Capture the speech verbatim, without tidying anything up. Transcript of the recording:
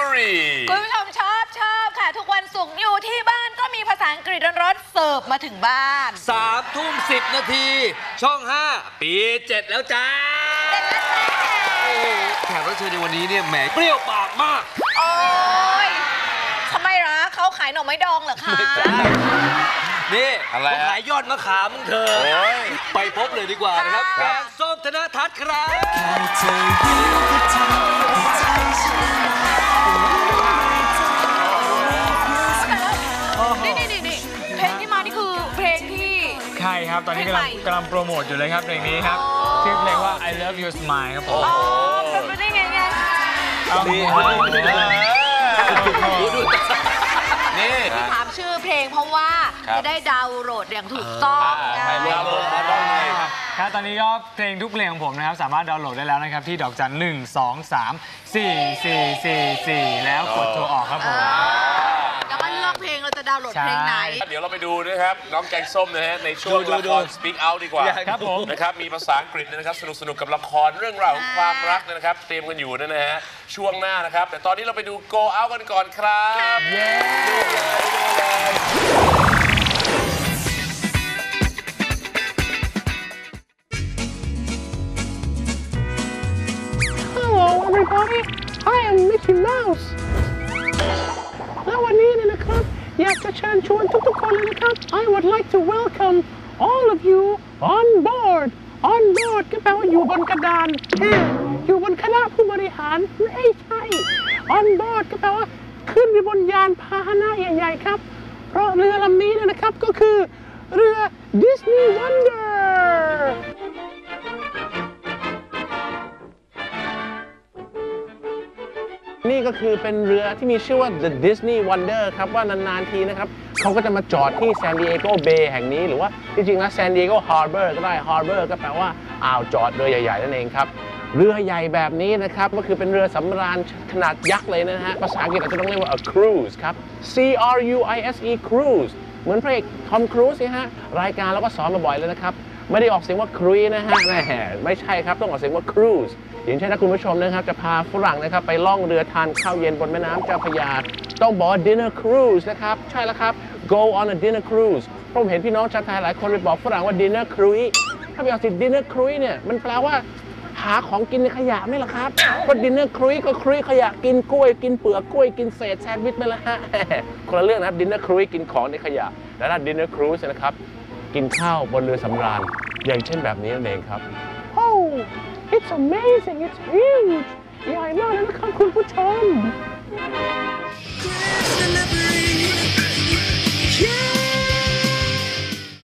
Story คุณผู้ชมชอบชอบค่ะทุกวันศุกร์อยู่ที่บ้านก็มีภาษาอังกฤษร้อนๆเสิร์ฟมาถึงบ้านสามทุ่มสิบนาทีช่องห้าปีเจ็ดแล้วจ้าเจ็ดแล้วจ้าแขกรับเชิญในวันนี้เนี่ยแหมเปรี้ยวปากมากโอ้ยทำไมล่ะเขาขายหน่อไม้ดองเหรอคะนี่อะไรขายยอดมะขามมึงเธอไปพบเลยดีกว่านะครับแกงส้มธนทัศน์ครับนี่นี่นี่นี่เพลงที่มานี่คือเพลงที่ใช่ครับตอนนี้กำลังกำลังโปรโมทอยู่เลยครับเพลงนี้ครับชื่อเพลงว่า I Love Your Smile ครับผมอ๋อเป็นไปได้ไงไงดีนี่ที่ถามชื่อเพลงเพราะว่าจะได้ดาวน์โหลดอย่างถูกต้องไงดาวน์โหลดมาต้องไงครับตอนนี้ก็เพลงทุกเพลงของผมนะครับสามารถดาวน์โหลดได้แล้วนะครับที่ดอกจันหนึ่งสองสามสี่สี่สี่สี่แล้วกดโทรออกครับผมแล้วก็เลือกเพลงเราจะดาวน์โหลดเพลงไหนเดี๋ยวเราไปดูนะครับน้องแกงส้มนะฮะในช่วงละคร Speak Out ดีกว่าครับผมนะครับมีภาษาอังกฤษนะครับสนุกสนุกกับละครเรื่องราวของความรักนะครับเตรียมกันอยู่นะฮะช่วงหน้านะครับแต่ตอนนี้เราไปดู Go Out กันก่อนครับเย้ดูเลยดูเลย Hello everybody I am Mickey Mouse และวันนี้เนี่ยนะครับอยากจะเชิญชวนทุกๆคนเลยนะครับ I would like to welcome all of you on board on board ก็แปลว่าอยู่บนกระดานอยู่บนคณะผู้บริหารไม่ใช่ on board ก็แปลว่าขึ้นไปบนยานพาหนะใหญ่ๆครับเพราะเรือลำนี้เนี่ยนะครับก็คือเรือ Disney Wonderนี่ก็คือเป็นเรือที่มีชื่อว่า The Disney Wonder ครับว่านานๆทีนะครับเขาก็จะมาจอดที่ San Diego Bay แห่งนี้หรือว่าจริงๆแล้ว San Diego Harbor ก็ได้ Harbor ก็แปลว่าอ่าวจอดเรือใหญ่ๆนั่นเองครับเรือใหญ่แบบนี้นะครับก็คือเป็นเรือสำราญขนาดยักษ์เลยนะฮะภาษาอังกฤษอาจจะต้องเรียกว่า a cruise ครับ C R U I S E cruise เหมือนพระเอกทอมครูซสิฮะรายการเราก็สอนมาบ่อยเลยนะครับไม่ได้ออกเสียงว่า cruise นะฮะไม่ใช่ครับต้องออกเสียงว่า cruiseอย่างเช่นถ้าคุณผู้ชมนะครับจะพาฝรั่งนะครับไปล่องเรือทานข้าวเย็นบนแม่น้ำเจ้าพระยาต้องบอก dinner cruise นะครับใช่แล้วครับ go on a dinner cruise ผมเห็นพี่น้องชาวไทยหลายคนไปบอกฝรั่งว่า dinner cruise ถ้าไปเอาสิ dinner cruise เนี่ยมันแปลว่าหาของกินในขยะไม่ล่ะครับเพราะ dinner cruise ก็ cruise ขยะกินกล้วยกินเปลือกกล้วยกินเศษแซนด์วิชไปละฮะคนละเรื่องนะครับ dinner cruise กินของในขยะและถ้า dinner cruise นะครับกินข้าวบนเรือสำราญอย่างเช่นแบบนี้นั่นเองครับ oh It's amazing! It's huge! ใหญ่มากเลยนะครับคุณผู้ชม